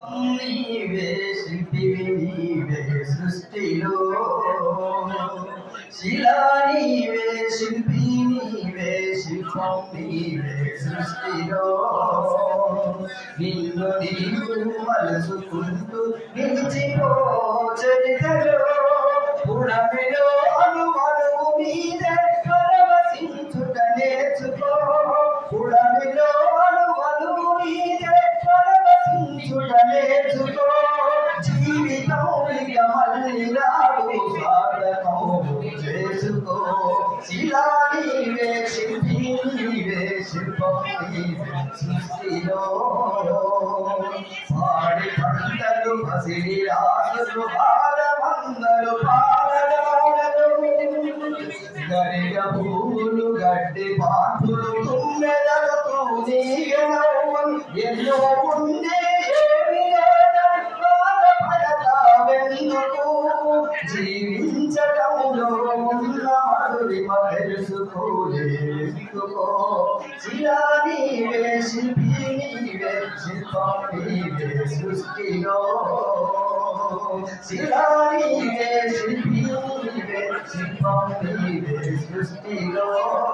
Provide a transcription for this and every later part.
నీవే శిల్పివి నీవే సృష్టిలో శిలా నీవే శిల్పి నీవే శిల్పం నీవే సృష్టిలో నిన్ను నీవు మలుసుకుంటూ నిలిచిపో చరితలో పుడమిలో అనుమనువు మీదే పరవశించుట నేర్చుకో పుడమిలో అనుమనువు మీదే పరవశించుట నేర్చుకో జీవితం ఇక మళ్ళీ రాదు సాధకం చేసుకో శిలా నీవే శిల్పి నీవే శిల్పం నీవే సృష్టిలో పాడి పంటలు పసిడి రాసులు పాదమందలు పాడడాడలు గరిగ పూలు గడ్డి పాటులు తుమ్మెదలతో నీగనవ్వలు ఎన్నో ఉండే ఏమి బాధపడతావెందుకు జీవించటంలో ఉన్న మధురిమ తెలుసుకోలేదుకో శిలా నీవే శిల్పి నీవే శిల్పం నీవే సృష్టిలో శిలా నీవే శిల్పి నీవే శిల్పం నీవే సృష్టిలో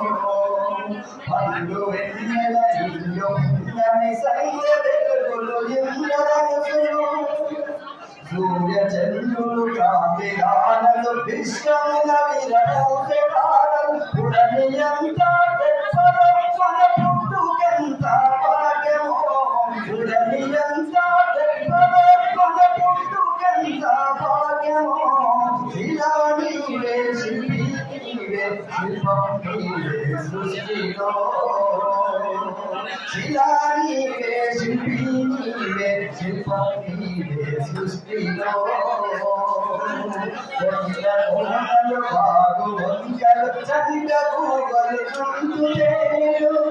పండు వెన్నెల ఇల్లు ఉన్నని సైన్య వెలుగులు ఇంద్రధనుసులు సూర్య చంద్రులు కాంతి గానలు విశ్వమున విరమూసే కాలం పుడమియంత గొప్పలో మన పుట్టుకెంత భాగ్యమో పుడమియంత గొప్పలో మన పుట్టుకెంత భాగ్యమో శిలా నీవే శిల్పి నీవే శిల్పం నీవే సృష్టిలో శిలా నీవే శిల్పి నీవే శిల్పం నీవే సృష్టిలో కొండలు వాగు వంకలు చందకు వలుచుంటులేరు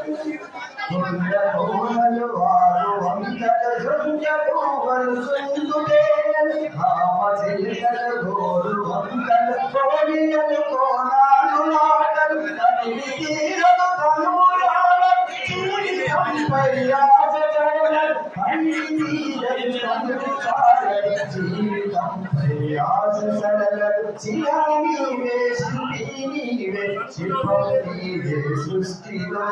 కొండలు వాగు వంకలు చందకు వలుచుంటులేరు ఆమ చిల్లలు గోరు వంకలు కోడియలు కోనాలు నాటలు తనివి తీరదు తనురాల జీవితంపై ఆశగడలు అన్ని తీరదు తనురాల జీవితంపై ఆశగడలు శిలా నీవే శిల్పి నీవే శిల్పం నీవే సృష్టిలో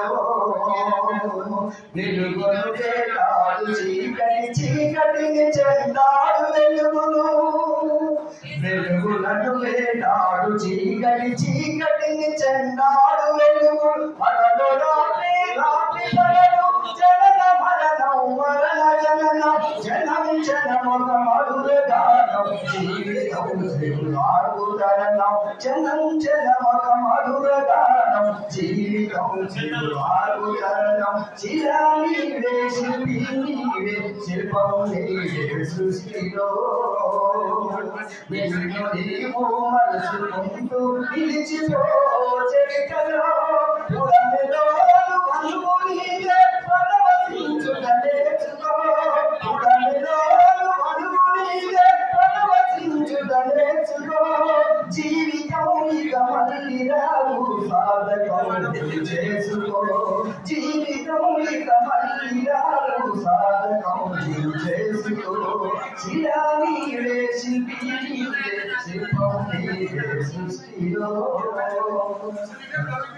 వెలుగును వేటాడు చీకటి చీకటిని చెందాడు వెలుగును వెలుగులను వేటాడు చీకటి చీకటిని చెందాడు వెలుగు పగలు రాత్రి రాత్రి పగలు జనన మరణం మరణ జననం జనం జనమొక మధుర గానం జీవితం సిరులాగుదరణం జనం జనమొక మధుర గానం జీవితం సిరులాగుదరణం శిలా నీవే శిల్పి నీవే శిల్పం నీవే సృష్టిలో నిన్ను నీవు మలుసుకుంటూ నిలిచిపో చరితలో పుడమిలో అనువు నీదే పరవశించుట నేర్చుకో పుడమిలో అనువు నీదే పరవశించుట నేర్చుకో జీవితం ఇక మళ్ళీ రాదు సాధకం చేసుకో జీవితం ఇక మళ్ళీ రాదు సాధకం చేసుకో శిలా నీవే శిల్పి నీవే శిల్పం నీవే సృష్టిలో